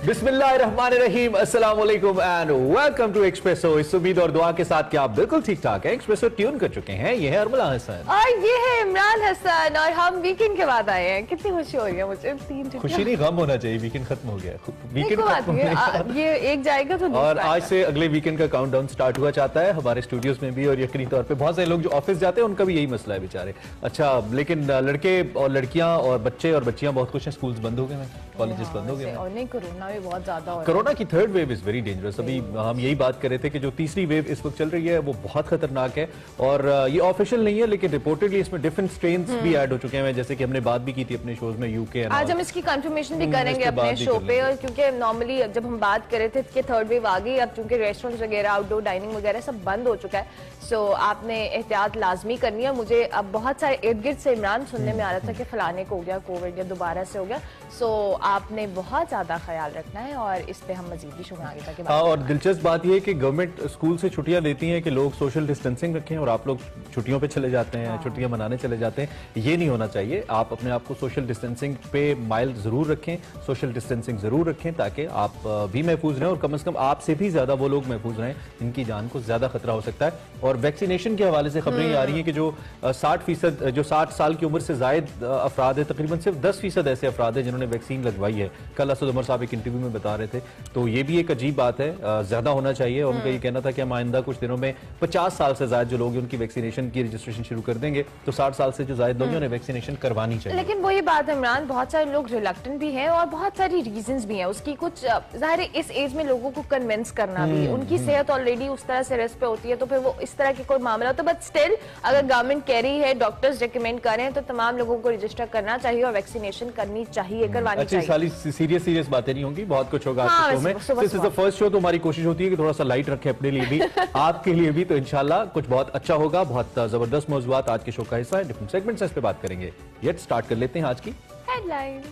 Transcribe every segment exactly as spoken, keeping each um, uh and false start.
बिस्मिल्लाहिर्रहमानिर्रहीम, अस्सलाम वालेकुम एंड वेलकम टू एक्सप्रेसो। इस उम्मीद और दुआ के साथ कि आप बिल्कुल ठीक ठाक हैं। एक्सप्रेसो ट्यून कर चुके हैं। ये है अरमला हसन और ये है इमरान हसन और हम वीकेंड के बाद आए हैं। कितनी खुशी हो रही है मुझे। तीन खुशी नहीं, गम होना चाहिए। वीकेंड खत्म हो गया, वीकेंड खत्म हो गया। ये एक जाएगा तो और आज से अगले वीकेंड का काउंटडाउन स्टार्ट हुआ चाहता है हमारे स्टूडियोज में भी, और यकीनी तौर पे बहुत सारे लोग जो ऑफिस जाते हैं उनका भी यही मसला है बेचारे। अच्छा, लेकिन लड़के और लड़कियां और बच्चे और बच्चियां बहुत खुश हैं। स्कूल्स बंद हो गए हैं, कॉलेजेस बंद हो गए हैं। और नहीं, कोरोना भी बहुत ज्यादा हो रहा है। कोरोना की third wave is very dangerous. अभी हम यही बात कर रहे थे कि जो तीसरी वेव इस वक्त चल रही है वो बहुत खतरनाक है, और ये ऑफिशियल नहीं है लेकिन रिपोर्टेडली इसमें डिफरेंट स्ट्रेन्स भी ऐड हो चुके हैं, जैसे कि हमने बात भी की थी अपने शोज में यूके। आज हम इसकी कंफर्मेशन भी करेंगे अपने शो पे, और क्योंकि नॉर्मली जब हम बात कर रहे थे कि थर्ड वेव आ गई, अब चूंकि रेस्टोरेंट्स वगैरह आउटडोर डाइनिंग वगैरह सब बंद हो चुका है, सो आपने एहतियात लाजमी करनी है। मुझे अब बहुत सारे इर्द गिर्द से इमरान सुनने में आ रहा था कि फलाने को हो गया कोविड या दोबारा से हो गया, सो आपने बहुत ज्यादा ख्याल रखना है और इस पे हम मजीद भी शुरू आगे तक। हाँ, और दिलचस्प बात यह है कि गवर्नमेंट स्कूल से छुट्टियां देती हैं कि लोग सोशल डिस्टेंसिंग रखें, और आप लोग छुट्टियों पे चले जाते हैं, हाँ। छुट्टियां मनाने चले जाते हैं। ये नहीं होना चाहिए। आप अपने आप को सोशल डिस्टेंसिंग पे माइल जरूर रखें, सोशल डिस्टेंसिंग जरूर रखें ताकि आप भी महफूज रहें और कम से कम आपसे भी ज्यादा वो लोग महफूज रहें जिनकी जान को ज्यादा खतरा हो सकता है। और वैक्सीनेशन के हवाले से खबरें आ रही हैं कि जो साठ फीसद जो साठ साल की उम्र से जायद अफराद है, तकरीबन सिर्फ दस फीसद ऐसे अफराद है जिन्होंने वैक्सीन लगवाई है। कल असद उमर साहब एक इंटरव्यू में बता रहे थे, तो ये भी एक अजीब बात है। ज्यादा होना चाहिए। उनका ये कहना था कि हम आइंदा कुछ दिनों में पचास साल से ज्यादा जो लोग उनकी वैक्सीनेशन की रजिस्ट्रेशन शुरू कर देंगे, तो साठ साल से जो ज्यादा लोग उन्हें वैक्सीनेशन करवानी चाहिए। लेकिन वही बात है इमरान, बहुत सारे लोग रिलक्टेंट भी हैं और बहुत सारी रीजंस भी हैं उसकी। कुछ जाहिर है इस एज में लोगों को कन्विंस करना भी, उनकी सेहत ऑलरेडी उस तरह से रेस्ट पे होती है, तो फिर वो इस तरह की कोई मामला होता है। बट स्टिल अगर गवर्नमेंट कह रही है, डॉक्टर्स रिकमेंड कर रहे हैं, तो तमाम लोगों को रजिस्टर करना चाहिए और वैक्सीनेशन करनी चाहिए, करवानी चाहिए। सारी सीरियस सीरियस बातें नहीं होंगी, बहुत कुछ होगा आज के शो में। This is the first show, तो हमारी कोशिश होती है कि थोड़ा सा लाइट रखें अपने लिए भी, आपके लिए भी, तो इंशाल्लाह कुछ बहुत अच्छा होगा। बहुत जबरदस्त मौजूआत आज के शो का हिस्सा है, डिफरेंट सेगमेंट्स इस पे बात करेंगे। ये स्टार्ट कर लेते हैं आज की हेडलाइन।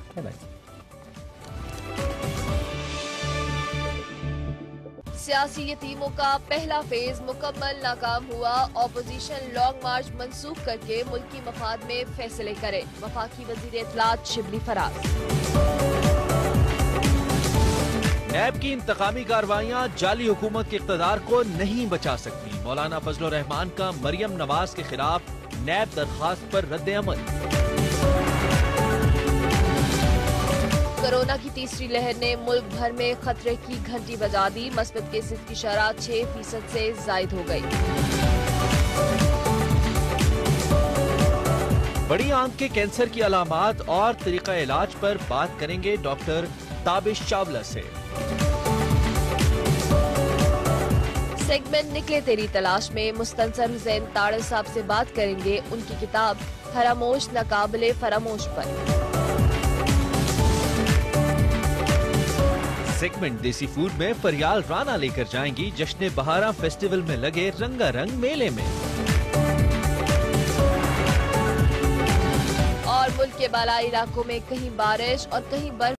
सियासी यतीमों का पहला फेज मुकम्मल नाकाम हुआ। ऑपोजिशन लॉन्ग मार्च मंसूख करके मुल्की मफाद में फैसले करे। वफाकी वजीर इत्तलात शिबली फराज। नैब की इंतकामी कार्रवाइयां जाली हुकूमत के इक़्तिदार को नहीं बचा सकती। मौलाना फजलुर रहमान का मरियम नवाज के खिलाफ नैब दरखास्त पर रद्द अमल। कोरोना की तीसरी लहर ने मुल्क भर में खतरे की घंटी बजा दी। मस्बत केसेस की शरह छह फीसद से जायद हो गई। बड़ी आंत के कैंसर की अलामात और तरीका इलाज पर बात करेंगे डॉक्टर ताबिश चावला से। सेगमेंट निकले तेरी तलाश में मुस्तनसर हुसैन ताड़े साहब से बात करेंगे उनकी किताब फरामोश नाकाबिले फरामोश पर। सेगमेंट देसी फूड में फरियाल राना लेकर जाएंगी जश्न बहारा फेस्टिवल में लगे रंगारंग मेले में। और मुल्क के बालाई इलाकों में कहीं बारिश और कहीं बर्फ